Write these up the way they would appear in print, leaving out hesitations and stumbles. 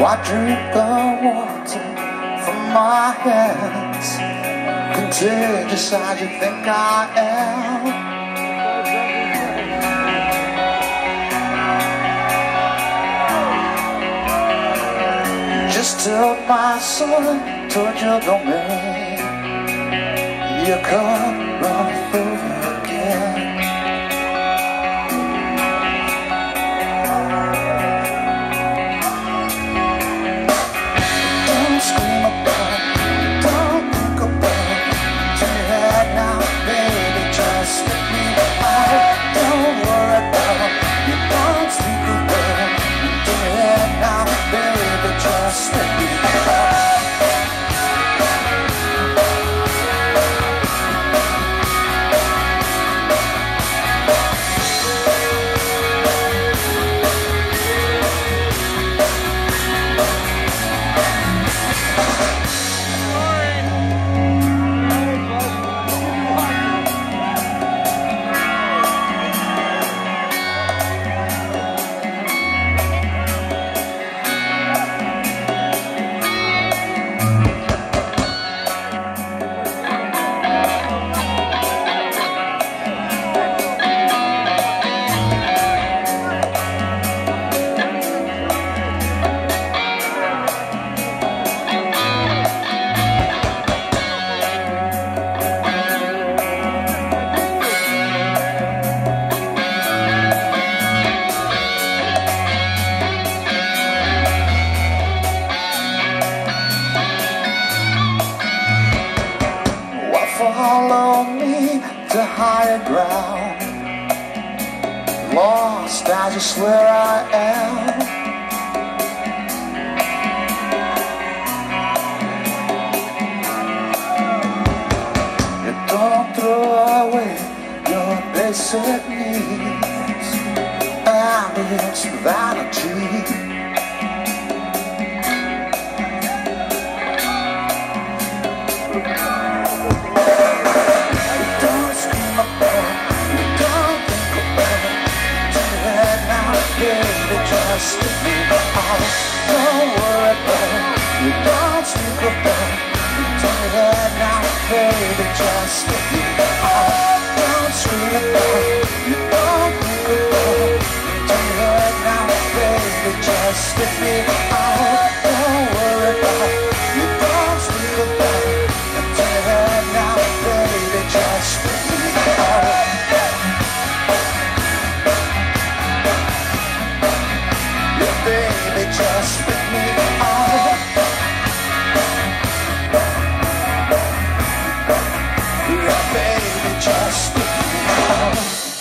I drink the water from my hands. Contagious as you think I am. Just took my son toward your domain. You come running through again. Don't scream about it, don't think about it. Turn your head now, baby, just let me out. Don't worry about it, you don't speak about it. Turn your head now, baby, just let me out. Follow me to higher ground. Lost as you swear I am. You don't throw away your basic needs, and it's vanity. Just let me out. Don't worry about it, you don't speak about it. You turn your head now, baby, just let me out. Don't scream about it, you don't think about it. You turn your head now, baby, just let me out. Don't worry about it, you don't speak about it. You turn your head now, baby, just let me out. Baby, just let me out. Yeah, baby, just let me out.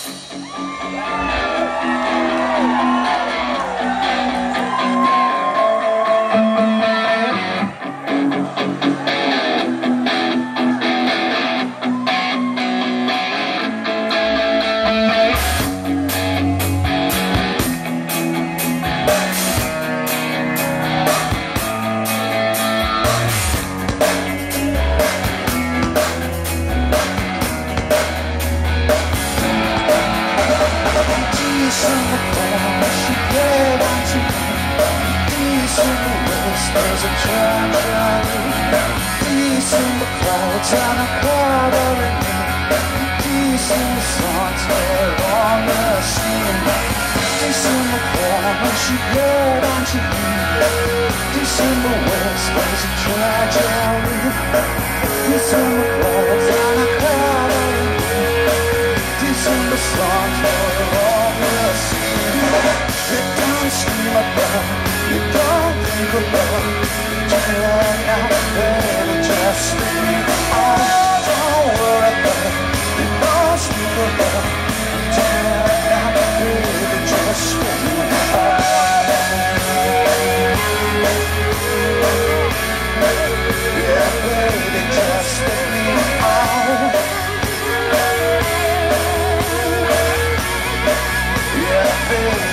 There's a tragedy. Peace in the clouds and a covering me. Peace in the songs we're on the scene. Peace in the corners you get on your knee. Peace in the west, there's a tragedy. Peace in the clouds and a covering me. Peace in the songs we're on the scene. You don't scream about it, you don't think about it. Turn your head now, baby, just let me out. Don't worry about it, you don't speak about it. Turn your head now, baby, just let me out. Yeah, baby, just let me out. Yeah, baby.